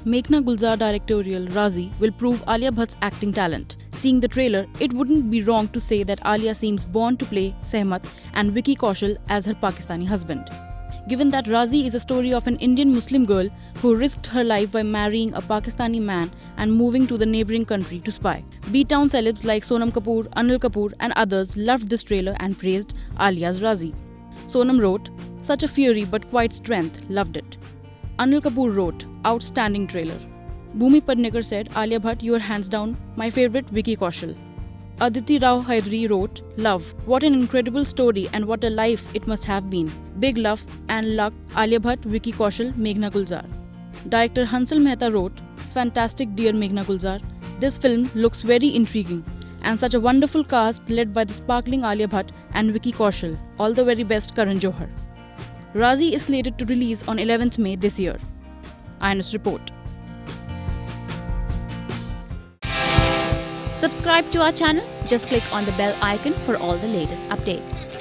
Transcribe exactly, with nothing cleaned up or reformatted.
Meghna Gulzar directorial Raazi will prove Alia Bhatt's acting talent. Seeing the trailer, it wouldn't be wrong to say that Alia seems born to play Sehmat and Vicky Kaushal as her Pakistani husband. Given that Raazi is a story of an Indian Muslim girl who risked her life by marrying a Pakistani man and moving to the neighbouring country to spy. B-town celebs like Sonam Kapoor, Anil Kapoor and others loved this trailer and praised Alia's Raazi. Sonam wrote, "Such a fury but quite strength, loved it." Anil Kapoor wrote, "Outstanding trailer." Bhumi Padnekar said, "Alia Bhatt, you are hands down my favourite Vicky Kaushal." Aditi Rao Hydari wrote, "Love, what an incredible story and what a life it must have been. Big love and luck, Alia Bhatt, Vicky Kaushal, Meghna Gulzar." Director Hansal Mehta wrote, "Fantastic dear Meghna Gulzar, this film looks very intriguing and such a wonderful cast led by the sparkling Alia Bhatt and Vicky Kaushal. All the very best, Karan Johar." Raazi is slated to release on eleventh May this year. I N S Report. Subscribe to our channel. Just click on the bell icon for all the latest updates.